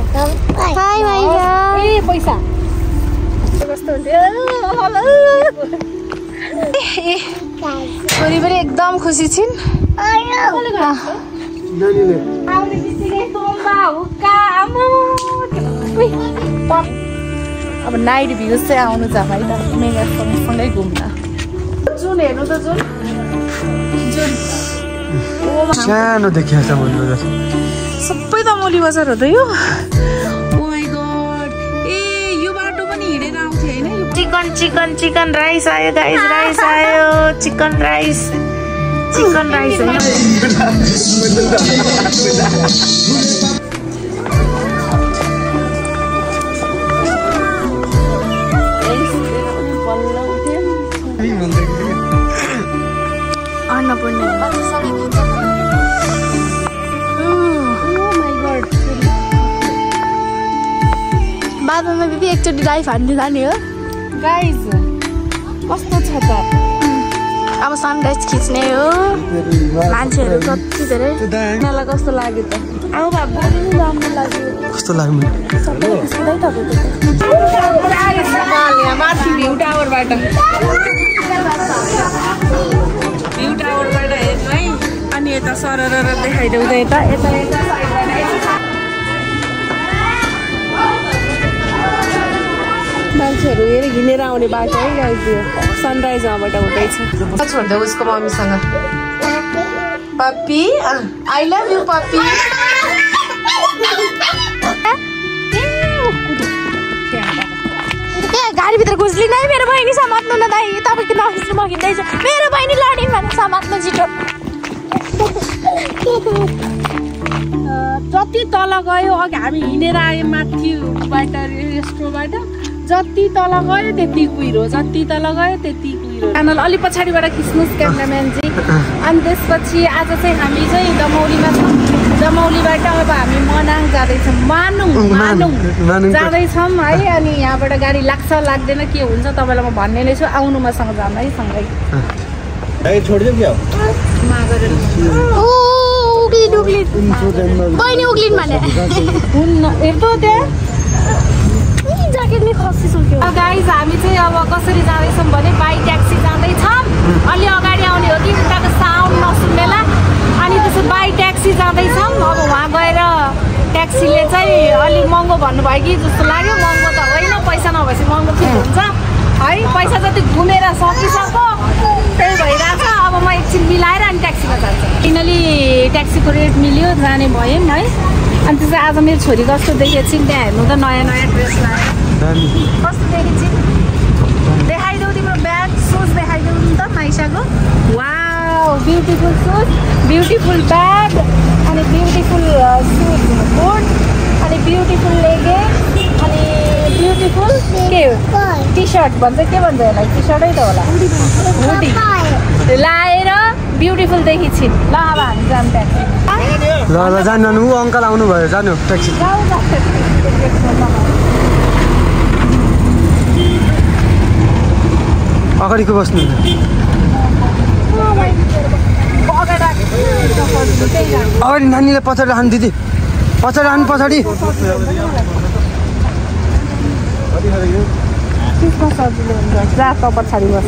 हाय माइजा ए पैसा कस्तो हुन्थ्यो छोरी पनि एकदम खुसी छिन् अब नाइट भ्यूज चाहिँ आउनु छ भाइ त मेगा सँगै घुम्न जुन हेर्नु त जुन सानो देखिएको छ भन्नु सबै त मौली बजार हो त यो ओ माय गॉड ए यो बाटो पनि हिँडेर आउँथ्यो हैन चिकन चिकन चिकन राइस आयो गाइस राइस आयो चिकन राइस अन्नपूर्ण बादमा दिदी एकचोटि ड्राइभ हान्नु जाने हो गाइस कस्तो छ त अब सनराइज खिच्ने हो मान्छेहरू कति धेरै मलाई कस्तो लाग्यो त अब बाबु राम्रो लाग्यो कस्तो लाग्यो सधैँ तपाईँको माथि भ्यू टावरबाट हेर्नु है अनि यता सरर देखाइदेऊ यता मान्छेहरू हेरेर हिँडेर आउने बाटो है गाइस यो सनराइज वहाँबाट हुँदैछ छोड्दै उसको मम्मीसँग पप्पी आई लभ यु पप्पी गाडीभित्र घुस्ली नै मेरो बहिनी समात्नु न दाइ तपाईँ किन नखिच्नु म खिच्दैछु मेरो बहिनी लडिन् भने समात्नु छिटो जति तल गयो अघि हामी हिँडेर आयो माथिबाट रेस्ट्रोबाट जति तल गयो त्यति कुहिरो जति तल गयो त्यति कुहिरो च्यानल अलि पछाडिबाट खिच्नुहोस् क्यामेराम्यानजी अनि त्यसपछि आज चाहिँ हामी चाहिँ दमौलीमा छौँ दमौलीबाट अब हामी मनाङ जाँदैछौँ मानुङ जाँदैछौँ है अनि यहाँबाट गाडी लाग्छ लाग्दैन के हुन्छ तपाईँलाई म भन्ने नै छु आउनु मसँग जानु है सँगै बहिनी उक्लिन् भने हेर्दो त्यहाँ ज्याकेट नै खसिसक्यो गाइज हामी चाहिँ अब कसरी जाँदैछौँ भने बाई ट्याक्सी जाँदैछौँ अलि अगाडि आउने हो कि उताको साउन्ड नसुन्नेला अनि त्यसो बाई ट्याक्सी जाँदैछौँ अब वहाँ गएर ट्याक्सीले चाहिँ अलिक महँगो भन्नुभयो कि जस्तो लाग्यो महँगो त होइन पैसा नभएपछि महँगो के हुन्छ है पैसा जति घुमेर सकिसक्यो त्यही भइरहेछ अब म एकछिन मिलाएर अनि ट्याक्सीमा जान्छु फाइनली ट्याक्सीको रेट मिल्यो जाने भयौँ है अनि त्यसै आज मेरो छोरी कस्तो देखेको छिन् त्यहाँ हेर्नु त नयाँ नयाँ ड्रेस लगाएर कस्तो देखेको छिन् देखाइदेऊ तिम्रो ब्याग सुज देखाइदेऊ नि त माइसाको wow beautiful shoes beautiful bag अनि ब्युटिफुल सुज बुट अनि ब्युटिफुल लेगिङ अनि ब्युटिफुल के टी सर्ट भन्छ के भन्छ यसलाई टी सर्टै त होला हुडी लाएर ब्युटिफुल देखिछिन् ल अब हामी जाऊँ ट्याक्सी ल जानु ऊ अङ्कल आउनु भयो जानु ट्याक्सी अगाडिको बस्नु अगाडि नानीले पछाडि राख्नु दिदी पछाडि राख्नु पछाडि पछाडि बस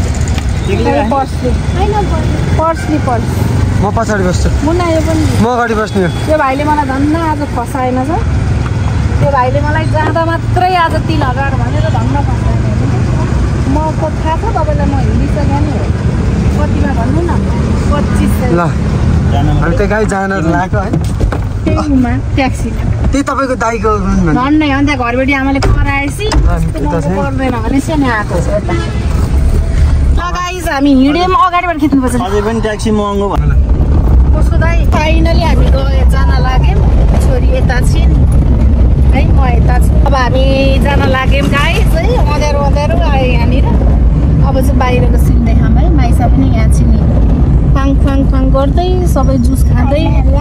म पछाडि बस्छु मुन्ना यो पनि म अगाडि बस्ने यो भाइले मलाई धन्न आज फसाएन छ त्यो भाइले मलाई जाँदा मात्रै आज 3000 भनेर धन्न फसाएन म को थाहा छ तपाईँलाई म हिँडिसकेँ नि कतिमा भन्नु न 25 ल हामी त गाई जान लाग्यो है ट्याक्सीमा त्यही तपाईँको दाइको भन्नै अन्त घरबाट आमाले कराएपछि पर्दैन भने सानो आएको छ यता गाइस हामी हिँड्यौँ अगाडिबाट खिच्नुपर्छ अझै पनि ट्याक्सी महँगो भन कसको दाइ फाइनली हामी जान लाग्यौँ छोरी यता छिन् है म यता छु अब हामी जान लाग्यौँ गाइस है अँध्यारो अँध्यारो आयो यहाँनिर अब चाहिँ बाहिरको सिन देखाऊँ है माइसा पनि यहाँ छिन् नि फाङ फाङ फाङ गर्दै सबै जुस खाँदै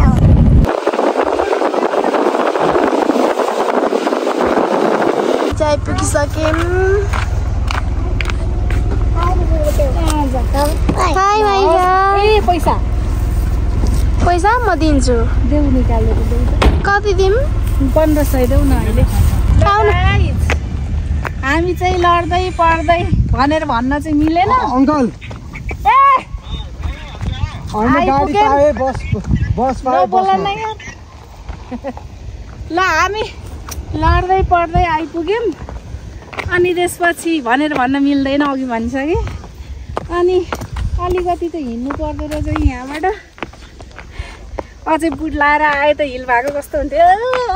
चाय पुगिसक्यौँ हाय माइजा ए पैसा पैसा म दिन्छु देऊ निकालेर देऊ कति दिउँ 1500 देऊ न अहिले हामी चाहिँ लड्दै पढ्दै भनेर भन्न चाहिँ मिलेन अङ्कल गाडी पाए बस पाए ल हामी लड्दै पढ्दै आइपुग्यौँ अनि त्यसपछि भनेर भन्न मिल्दैन अघि भनिसकेँ अनि अलिकति त हिँड्नु पर्दो रहेछ यहाँबाट अझै बुट लाएर आए त हिल भएको कस्तो हुन्थ्यो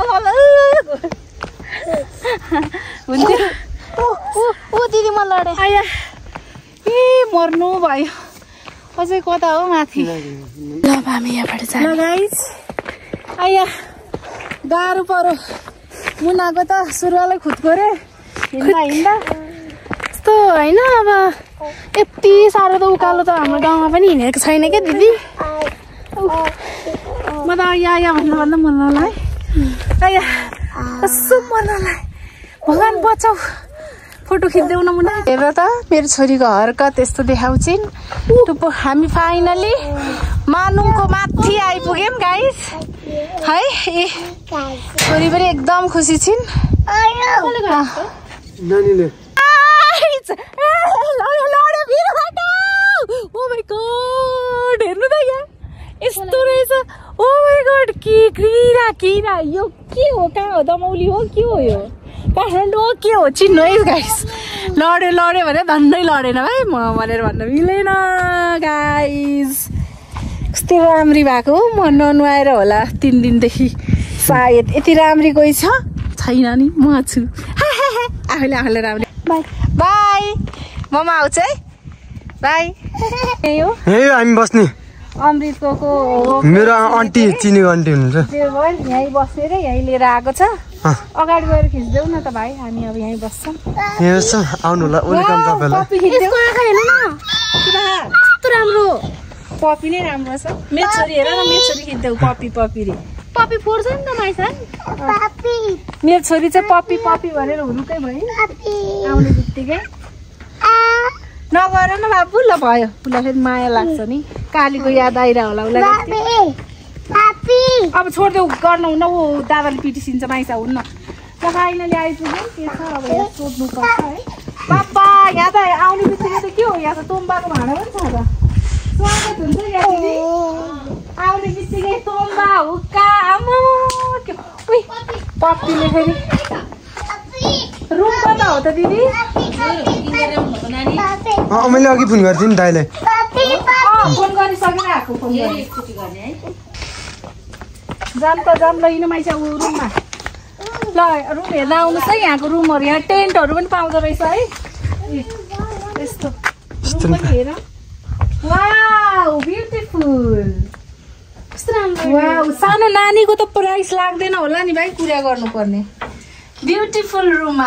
दिदी म लडेँ आया ए मर्नु भयो अझै कता हो माथि ल हामी यहाँबाट जाने ल गाइस आया गाह्रो पर्यो मुनाको त सुरुवालै खुत्कोरे हिँड्दा यस्तो होइन अब यति साह्रो त उकालो त हाम्रो गाउँमा पनि हिँडेको छैन क्या दिदी म त आया भन्दा मर्नलाई आया कसो मर्नलाई भगवान् बचाऊ फोटो खिच्देऊ न मुना हेर त मेरो छोरीको हरकत यस्तो देखाउँछिन् हामी फाइनली मानुङको माथि आइपुग्यौँ गाइस है ए छोरी पनि एकदम खुसी छिन् नानीले हेर्नु त यहाँ यस्तो रहेछ ओ माई गॉड के किरा यो के हो कहाँ हो दमौली हो के हो यो काठमाडौँ हो के हो चिन्नु है गाइस लड्यो भने धन्नै लडेन भाइ म भनेर भन्न मिलेन गाइस कस्तो राम्री भएको म ननुहाएर होला 3 दिनदेखि सायद यति राम्री कोही छैन नि म छु आफैले राम्री बाई ममा आउँछ है बाई हामी बस्ने अमृतको मेरो आन्टी चिनेको आन्टी हुनुहुन्छ यहीँ बसेर यहीँ लिएर आएको छ अगाडि गएर खिच्देऊ न त भाइ हामी अब यहीँ बस्छौँ आउनु होला वेलकम तपाईँलाई कस्तो राम्रो पपी नै राम्रो छ मेरो छोरी हेर न मेरो छोरी खिच्देऊ पपी रे पपी फोर्छ नि त माइसा मेरो छोरी चाहिँ पपी भनेर हुनुकै भयो आउने बित्तिकै नगर न बाबु ल भयो उसलाई फेरि माया लाग्छ नि कालीको याद आइरह होला उसलाई अब छोड्देऊ गर्नु हुन्न ऊ दादाले पिटिसिन्छ माइसा हुन्न ल फाइनली आइपुग्यो के छ अब यहाँ सोध्नुपर्छ है पापा यहाँ त आउने बित्तिकै त के हो यहाँ त तोम्बाको भाँडा पनि छ त स्वागत हुन्छ यहाँ आउने बित्तिकै तोम्बा हुक्का आमा पप्पीले फेरि रुम कता हो त दिदी मैले अघि फोन गर्थेँ नि दाइलाई फोन गरिसकेर आएको फोन जाम ल हिँड्नु माइसा ऊ रुममा ल रुम हेर्न आउनुहोस् है यहाँको रुमहरू यहाँ टेन्टहरू पनि पाउँदो रहेछ है यस्तो रुम पनि हेर वाउ ब्युटिफुल वाउ सानो नानीको त प्राइस लाग्दैन होला नि भाइ कुरा गर्नुपर्ने ब्युटिफुल रुम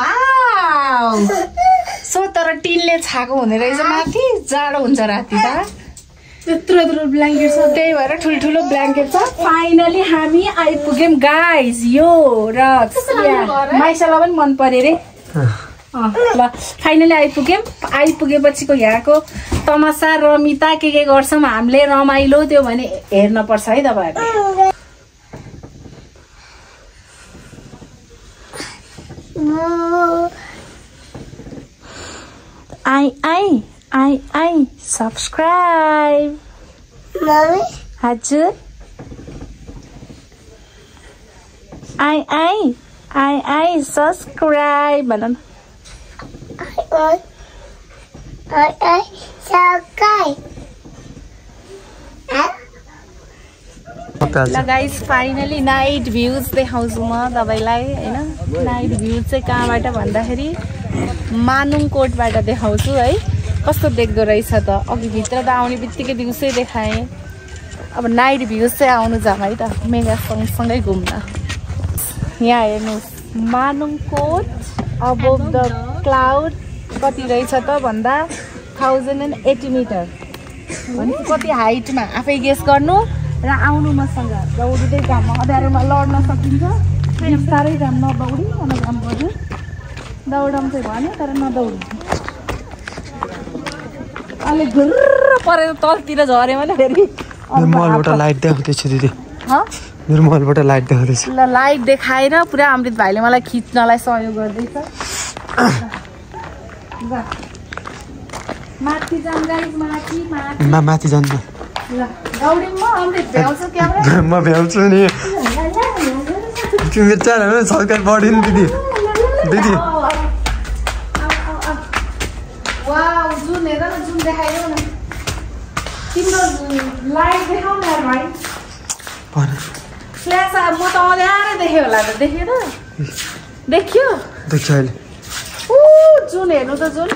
सो तर टिनले छाएको हुने रहेछ माथि जाडो हुन्छ राति त त्यत्रो ब्ल्याङ्केट छ त्यही भएर ठुल्ठुलो ब्ल्याङ्केट छ फाइनली हामी आइपुग्यौँ गाइज यो र माइसालाई पनि मन पर्यो रे ल फाइनली आइपुगेपछिको यहाँको तमासा रमिता के गर्छौँ हामीले रमाइलो त्यो भने हेर्न पर्छ है तपाईँहरूले I subscribe. Mommy? हजुर I subscribe भन न I subscribe. ल गाइस फाइनली नाइट भ्यूज देखाउँछु म तपाईँलाई होइन नाइट भ्यूज चाहिँ कहाँबाट भन्दाखेरि मानुङ कोटबाट देखाउँछु है कस्तो देख्दो रहेछ त अघि भित्र त आउने बित्तिकै दिउँसै देखाएँ अब नाइट भ्यूज चाहिँ आउनु जाम है त मेगा सँगसँगै घुम्न यहाँ हेर्नुहोस् Manung Kot above the cloud कति रहेछ त भन्दा 1080 मिटर भनेपछि कति हाइटमा आफै गेस गर्नु र आउनु मसँग दौडिँदै घाममा अँध्यारोमा लड्न सकिन्छ बिस्तारै घाम नदौडी घाम पर्यो दौडम चाहिँ भन्यो तर नदौडी अहिले घुर्र परेर तलतिर झऱ्यो भने फेरि मलबाट लाइट देखाउँदैछु दिदी मेरो मोबाइलबाट लाइट देखाउँदैछ ल लाइट देखाएर पुरा अमृत भाइले मलाई खिच्नलाई सहयोग गर्दैछ माथि जाऊँ गाइस माथि जान्छ ल दौडिम म अमृत भ्याउँछु क्यामेरा म भ्याउँछु नि तिमी च्यानल सरकार बढ्यो नि दिदी वाउ जुन हेर न जुन देखाइदेऊ न तिम्रो लाइट देखाउ न भाइ फ्ल्यास म त अँध्यारै देखेँ होला त देखेन देखियो अहिले जुन हेर्नु त जुन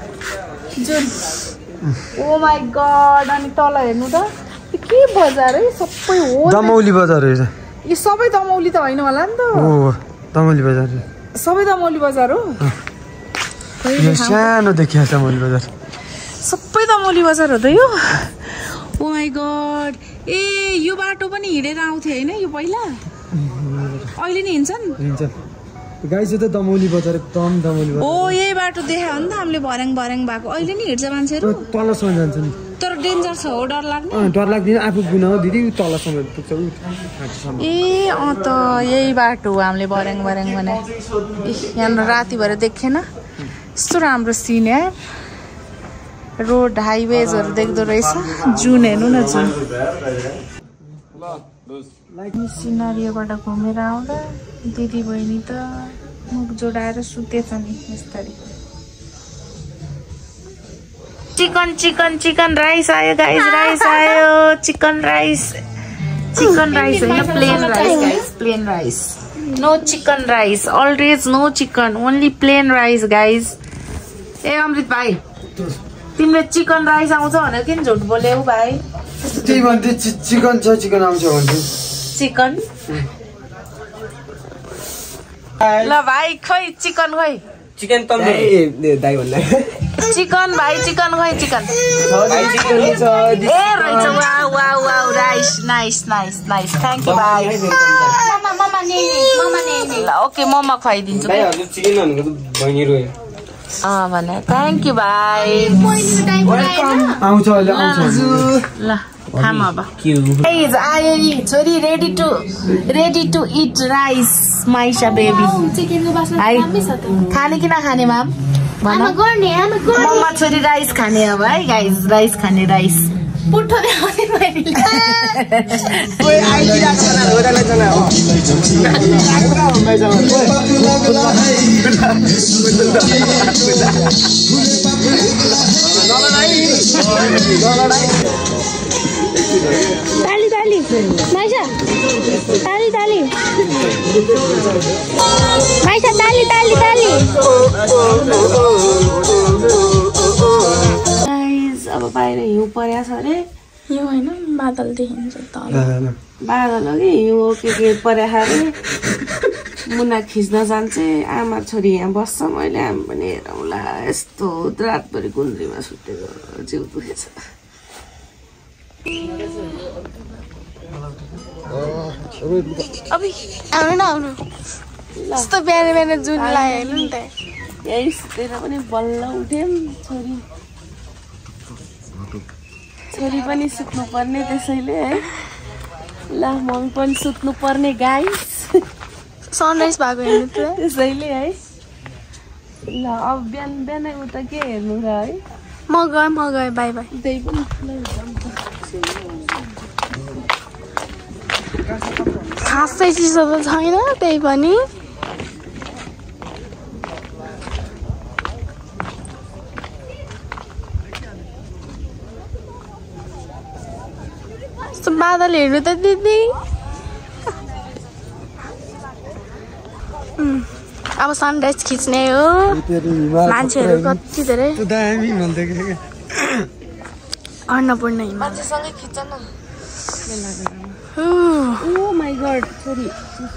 ओ माई गड अनि तल हेर्नु त के बजार है सबै हो दमौली बजार रहेछ यो सबै दमौली त होइन होला नि त दमौली बजार सबै दमौली बजार हो यो सानो देखिया दमौली बजार सबै दमौली बजार हो त यो ओ माई गड ए यो बाटो पनि हिँडेर आउँथे होइन यो पहिला अहिले नि हिँड्छन् गाइस यो त दमौली बजार एकदम दमौली बजार ओ यही बाटो देखायो नि त हामीले भर्याङ भएको अहिले नि हिँड्छ मान्छेहरू तलसम्म जान्छ नि तर डेन्जर छ हो डर लाग्ने डर लाग्दैन आफू गुन हो दिदी तलसम्म पुग्छ ए अँ त यही बाटो हो हामीले भर्याङ भने यहाँनिर राति भएर देखेन यस्तो राम्रो सिन यार रोड हाइवेजहरू देख्दो रहेछ जुन हेर्नु न जुन सिनारीबाट घुमेर आउँदा दिदी बहिनी त मुख जोडाएर सुतेछ नि यस्तरी चिकन राइस आयो गाइस राइस आयो चिकन राइस होइन plain rice no chicken rice always no chicken only plain rice guys ए अमृत भाइ तिमीले चिकन राइस आउँछ भनेर किन झुट बोल्यौ भाइ त्यही भन्थे चिकन छ चिकन आउँछ भन्थे चिकन ल भाइ खोइ चिकन खोइ चिकन त दाइ भन्दा चिकन भाइ चिकन खोइ चिकन ए रहेछ wow rice nice thank you भाइ ल ओके ममा खुवाइदिन्छु भने थ्याङ्क यू भाइ आउँछ ल खाम अब आयो नि छोरी ready to eat rice Maisa baby खाने कि नखाने माम मम्मा छोरी राइस खाने अब है गाइस राइस खाने राइस पुट्ठो देखाउने ताली माइसा ताली माइसा ताली अब बाहिर हिउँ परेको छ अरे हिउँ होइन बादल देखिन्छ तल बादल हो कि हिउँ के परेको अरे मुना खिच्न जान्छे आमा छोरी यहाँ बस्छ मैले आमा पनि हेरौँला यस्तो रातभरि गुन्द्रीमा सुतेको जिउ दुखेछ आउनु यस्तो बिहान जुन लाग्यो नि त यही सुतेर पनि बल्ल उठ्यौँ छोरी पनि सुत्नु पर्ने त्यसैले है ल मम्मी पनि सुत्नु पर्ने गाइस सनराइज भएको हेर्नु त त्यसैले है ल अब बिहानै उता के हेर्नु र है म गएँ बाई त्यही पनि खासै चिसो त छैन त्यही पनि बादल हेर्नु त दिदी अब सनराइज खिच्ने हो मान्छेहरू कति धेरै अन्नपूर्ण हिमालसँगै खिच्छ न ओ माई गॉड छोरी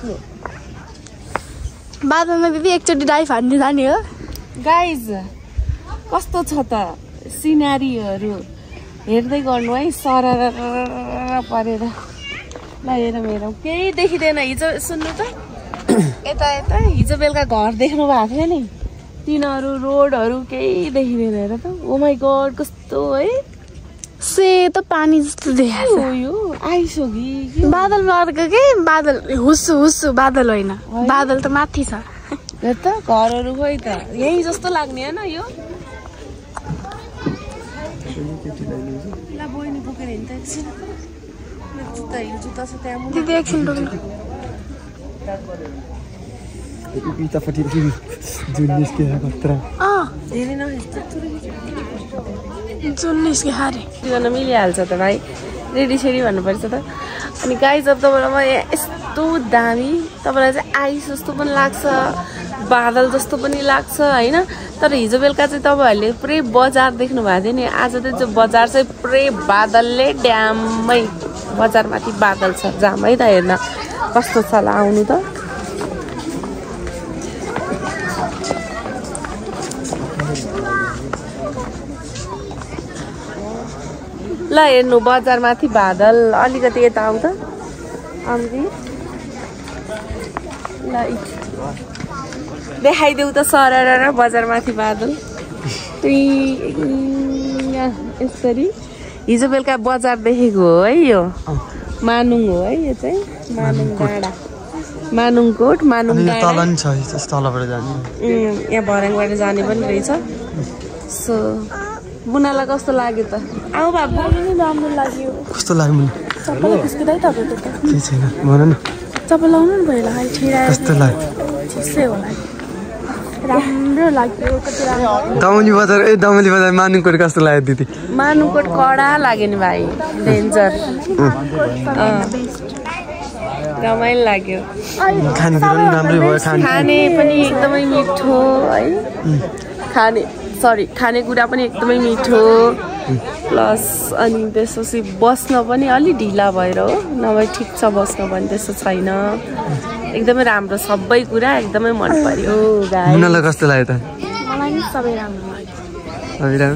बादलमा दिदी एकचोटि डाइभ हान्ने जाने हो गाइज कस्तो छ त सिनारीहरू हेर्दै गर्नु है सरर परेर ल हेरौँ केही देखिँदैन हिजो सुन्नु त यता हिजो बेलुका घर देख्नु भएको थियो नि तिनीहरू रोडहरू केही देखिँदैन हेर त ओ माई गॉड कस्तो है सेतो पानी जस्तो देखाएको छ। यो आइस हो कि बादल मार्को के बादल हुस्सु हुस्सु बादल होइन बादल त माथि छ। त घरहरू खोइ त यही जस्तो लाग्ने होइन यो बहिनी बोकेर हिँड्दा एकछिन जुत्ता हिल जुत्ता छ त्यहाँ दिदी एकछिन रोक्नु। उतापट्टि जुन निस्केर खतरा धेरै जुन निस्के हारे गर्न मिलिहाल्छ त भाइ रेडी सेडी भन्नुपर्छ त। अनि गाइस अब तपाईँलाई म यस्तो दामी तपाईँलाई चाहिँ आइस जस्तो पनि लाग्छ बादल जस्तो पनि लाग्छ होइन। तर हिजो बेलुका चाहिँ तपाईँहरूले पुरै बजार देख्नु भएको थियो नि आज चाहिँ बजार चाहिँ पुरै बादलले ड्याममै बजारमाथि बादल छ जामै त हेर्न कस्तो छ होला आउनु त। ल हेर्नु बजारमाथि बादल अलिकति यता आउँ त आउँदै ल देखाइदेऊ त सरर र बजारमाथि बादल यसरी हिजो बेलुका बजार देखेको हो है यो मानुङ हो है यो चाहिँ मानुङ डाँडा मानुङकोट मानुङ डाँडा यहाँ भर्याङबाट जाने पनि रहेछ। सो बुनालाई कस्तो लाग्यो त आऊ बाबु नि राम्रो लाग्यो कस्तो लाग्यो चप्पल खुस्किँदै तपाईँको त केही छैन भन न चप्पल लाउनु नि भयो होला ठिरायो कस्तो लाग्यो ठिसै होला राम्रो लाग्यो कति राम्रो। दमली बजार मानुङकोट कस्तो लाग्यो दिदी? मानुङकोट कडा लाग्यो नि भाइ डेन्जर रमाइलो लाग्यो खानेकुरा पनि राम्रै भयो खाने पनि एकदमै मिठो है खानेकुरा पनि एकदमै मिठो प्लस अनि त्यसपछि बस्न पनि अलि ढिला भएर हो नभए ठिक छ बस्न पनि त्यस्तो छैन एकदमै राम्रो सबै कुरा एकदमै मन पर्यो। मुनालाई कस्तो लाग्यो त? मलाई नि सबै राम्रो लाग्यो।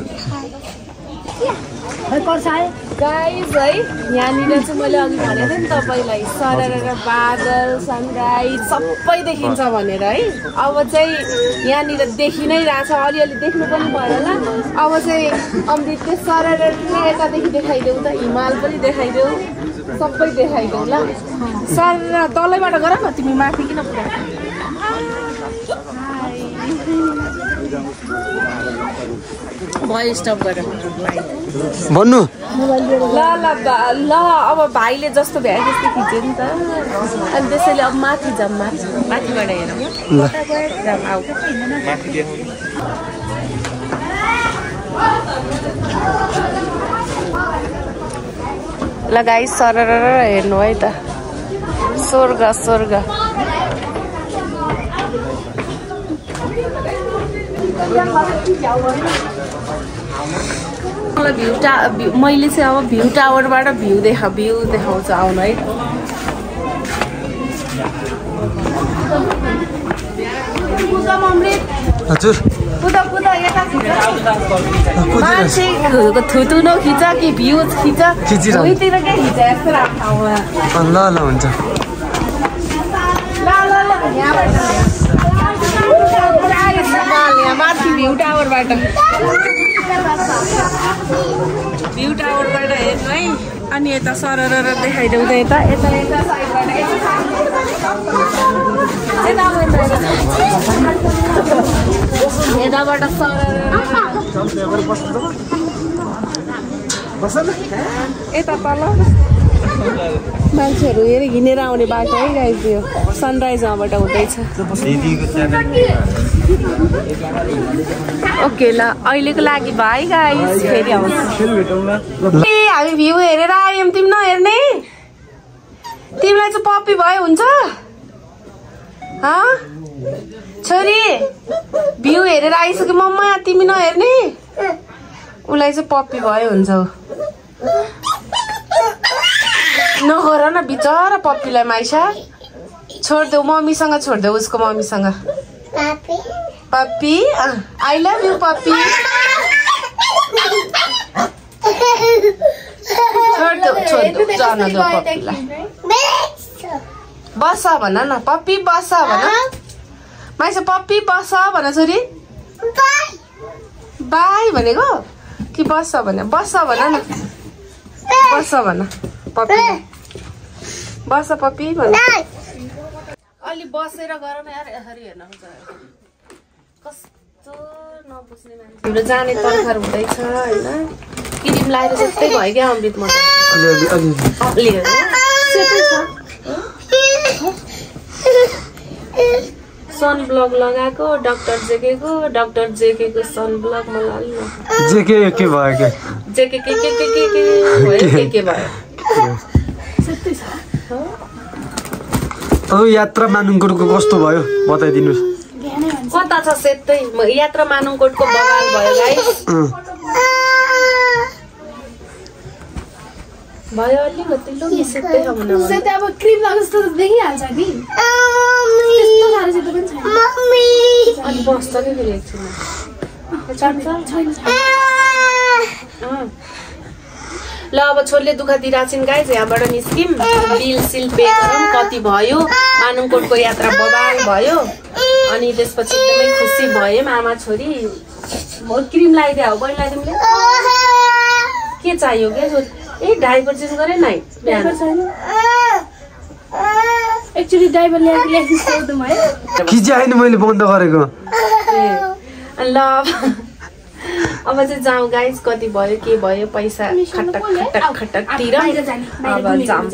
गाइज है यहाँनिर चाहिँ मैले अघि भनेको थिएँ नि तपाईँलाई सरर बादल सनराइज सबै देखिन्छ भनेर है। अब चाहिँ यहाँनिर देखि नै रहेछ अलिअलि देख्नु पनि भयो होला। अब चाहिँ अमृतले सरर यतादेखि देखाइदेऊ त हिमाल पनि देखाइदेऊ सबै देखाइदेऊ ल। सर तलैबाट गर न तिमी माथि किन पुरा भयो स्टप गर भन्नु ल अब भाइले जस्तो भ्याए त्यस्तो खिच्यो नि त अनि त्यसैले अब माथि जाऊँ माथिबाट हेरौँ आऊ ल गाइस सरर हेर्नु है त स्वर्ग स्वर्ग मैले चाहिँ अब भ्यू टावरबाट भ्यू देखाउँछ आउनु है। हजुर मान्छे थुतु नखिच कि भ्यू खिच भुइँतिर क्या खिच यस्तो राम्रो ठाउँमा ल ल हुन्छ यहाँ माथि भ्यू टावरबाट हेर्नु है अनि यता सरर देखाइदेऊ त यता साइडबाट यताबाट सरर यता तल मान्छेहरू हेरी हिँडेर आउने बाटो है गाइस यो सनराइज वहाँबाट हुँदैछ। ओके ल अहिलेको लागि भाइ गाइस फेरि आउँछ हामी भ्यू हेरेर आयौँ तिमी नहेर्ने तिमीलाई चाहिँ पप्पी भयो हुन्छ छोरी भ्यू हेरेर आइसक्यो मम्मा तिमी नहेर्ने उसलाई चाहिँ पप्पी भयो हुन्छ नगर न बिचरा पप्पीलाई माइसा छोडिदेऊ मम्मीसँग छोडिदेऊ उसको मम्मीसँग पप्पी आई लभ यू पप्पी छोडिदेऊ जान देऊ पप्पीलाई बस भन न पप्पी बस भन माइसा पप्पी बस भन छोरी बाई भनेको कि बस भने बस भन न बस भन पप्पी बस पप्पी भन अलि बसेर गर न यार यसरी हेर्न कस्तो नबुझ्ने मान्छे हाम्रो जाने तर्खर हुँदैछ हैन क्रिम लाएर जस्तै भयो क्या अमृत म अलि सन ब्लक लगाएको डाक्टर जेके को सन ब्लक मलाई अलि जेके के भयो के जेके के भयो के भयो सबै छ ओ यात्रा मानुङकोटको कस्तो भयो बताइदिनुस् कता छ सेतै यात्रा मानुङकोटको बगाल भयो गाइस भयो अलिकति लो सेतै खाउन सेतै अब क्रिम लगाएको जस्तो देखिहाल्छ नि त्यस्तो साह्रो सेतो पनि छैन मम्मी अनि बस्छ नि फेरि एकछिन ल अब छोरीले दुःख दिइराछिन् गाइस यहाँबाट निस्किम बिल सिल पे गरौँ कति भयो मानुङकोटको यात्रा बबाल भयो अनि त्यसपछि एकदमै खुसी भयौँ आमा छोरी म क्रिम लगाइदिए हो बहिनीलाई तिमीले के चाहियो के ए डाइपर चेन्ज गरे नै डाइपर छैन एक्चुअली डाइपर ल्याएको सोध्नु है कि चाहिँ मैले बन्द गरेको ल अब चाहिँ जाउँ गाइस कति भयो के भयो पैसा खटक तिर अब जाउँ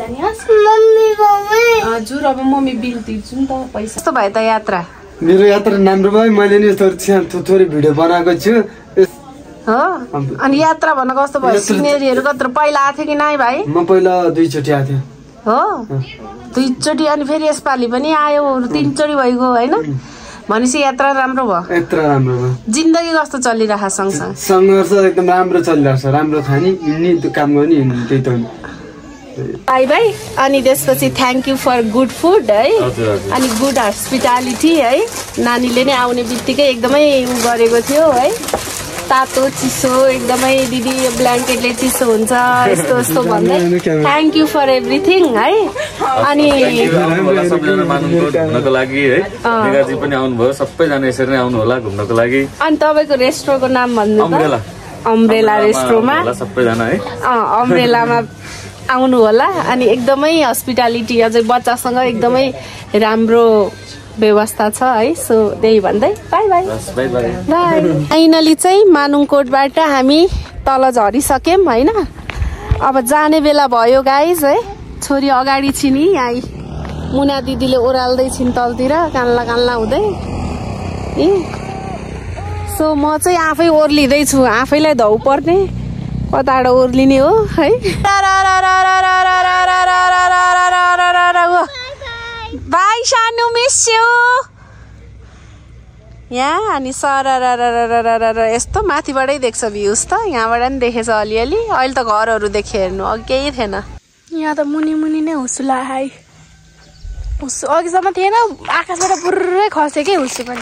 हजुर अब मम्मी बिल तिर्छु नि त पैसा कस्तो भयो त यात्रा मेरो यात्रा राम्रो भयो मैले नि थोरै भिडियो बनाएको छु हो अनि यात्रा भन्न कस्तो भयो सिनेरीहरू कत्रो पहिला आएको थियो कि नाइ भाइ म पहिला 2 चोटि आएको थिएँ हो 2 चोटि अनि फेरि यसपालि पनि आयो 3 चोटि भइगयो हैन भनेपछि यात्रा राम्रो भयो जिन्दगी कस्तो चलिरहेको सँगसँगै सङ्घर्ष एकदम राम्रो चलिरहेछ राम्रो खानी हिँड्ने काम गर्ने त्यही त हो बाई बाई अनि त्यसपछि thank you for good food है अनि गुड हस्पिटालिटी है नानीले नै आउने बित्तिकै एकदमै गरेको थियो है तातो चिसो एकदमै दिदी ब्ल्याङ्केटले चिसो हुन्छ यस्तो यस्तो भन्दै थ्याङ्क यू फर एभ्रिथिङ है अनि सबैजना मानुङकोट घुम्नको लागि है निगाजी पनि आउनुभयो सबैजना यसरी नै आउनु होला घुम्नको लागि अनि तपाईँको रेस्टुरेन्टको नाम भन्नु त अम्ब्रेला रेस्टुरेन्टमा सबैजना है अम्ब्रेलामा आउनु होला अनि एकदमै हस्पिटालिटी अझै बच्चासँग एकदमै राम्रो व्यवस्था छ है सो त्यही भन्दै बाई बाई फाइनली चाहिँ मानुङकोटबाट हामी तल झरिसक्यौँ होइन अब जाने बेला भयो गाइज है छोरी अगाडि छिन् यहाँ मुना दिदीले ओह्राल्दै छिन् तलतिर कान्ला हुँदै सो म चाहिँ आफै ओर्लिँदैछु आफैलाई धौ पर्ने कताबाट ओर्लिने हो है बाई सानो मिस यू यहाँ अनि सरर यस्तो माथिबाटै देख्छ भ्युज त यहाँबाट नि देखेछ अलिअलि अहिले त घरहरू देखेँ हेर्नु अघि केही थिएन यहाँ त मुनि नै हुसुला है हुसु अघिसम्म थिएन आकाशबाट पुरै खस्यो कि हुसु पनि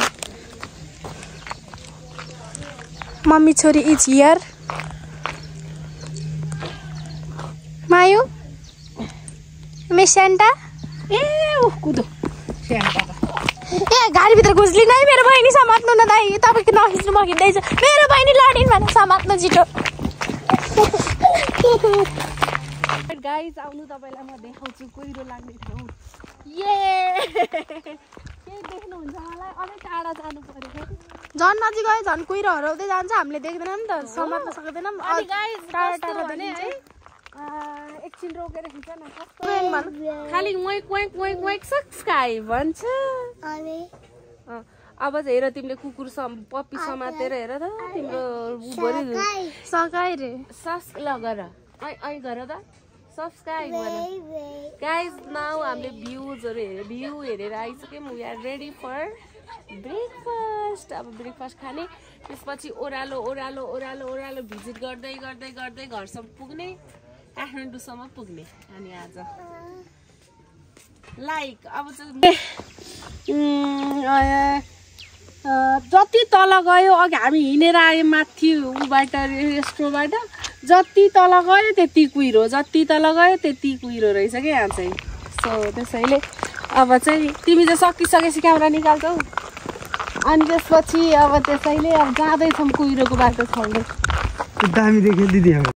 मम्मी छोरी इज हियर मायु मिस सेन्टा ए कुदो ए गाडीभित्र घुस्ली नै मेरो बहिनी समात्नु न दाइ तपाईँको नखिच्नु म खिच्दैछु मेरो बहिनी लडिन् भने समात्नु छिटो गाइज आउनु तपाईँलाई म देखाउँछु कुहिरो लाग्ने ठाउँ केही देख्नुहुन्छ मलाई अझै टाढा जानु पर्यो झन् नजिक गयो झन् कुहिरो हराउँदै जान्छ हामीले देख्दैनौँ नि त समात्न सक्दैनौँ टाढा टाढा भने है एकछिन रोकेर खिच न खालि वेक सब्सक्राइब भन्छ अब चाहिँ हेर तिमीले कुकुर पप्पी समातेर हेर त तिम्रो सकाइ रे ल गर गर त सब्सक्राइब गर गाइज नाउ हामीले भ्यू हेरेर आइसक्यौँ we are ready for breakfast अब ब्रेकफास्ट खाने त्यसपछि ओह्रालो भिजिट गर्दै घरसम्म पुग्ने काठमाडौँसम्म पुग्ने अनि आज लाइक अब जति तल गयो अघि हामी हिँडेर आयौँ माथि ऊबाट रेस्टुरेन्टबाट जति तल गयो त्यति कुहिरो रहेछ क्या यहाँ चाहिँ सो त्यसैले अब चाहिँ तिमी चाहिँ सकिसकेपछि क्यामेरा निकाल्छौ अनि त्यसपछि अब त्यसैले अब जाँदैछौँ कुहिरोको बाटो छाउँदै दामी देख्यो दिदी